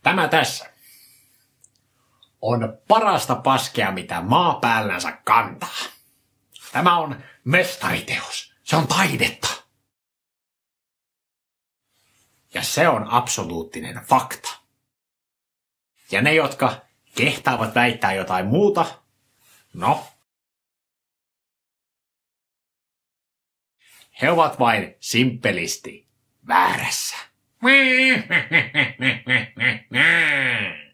Tämä tässä on parasta paskea, mitä maa päällänsä kantaa. Tämä on mestariteos. Se on taidetta. Ja se on absoluuttinen fakta. Ja ne, jotka kehtaavat väittää jotain muuta, no, he ovat vain simppelisti väärässä.